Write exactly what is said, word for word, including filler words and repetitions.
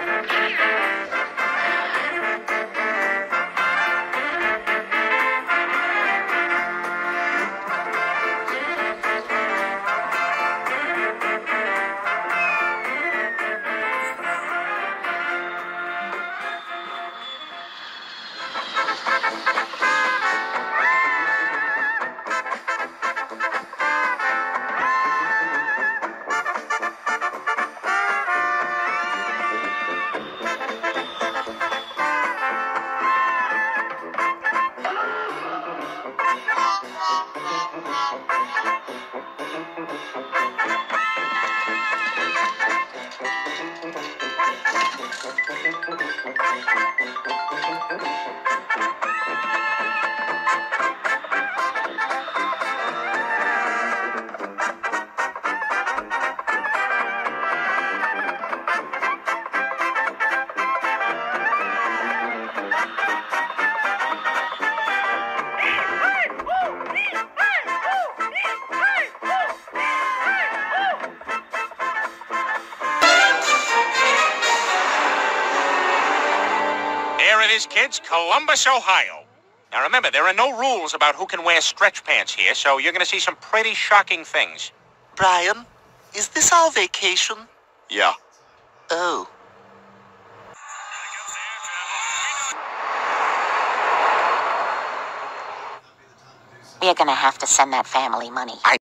There it is, kids, Columbus, Ohio. Now remember, there are no rules about who can wear stretch pants here, so you're going to see some pretty shocking things. Brian, is this our vacation? Yeah. Oh. We're gonna have to send that family money. I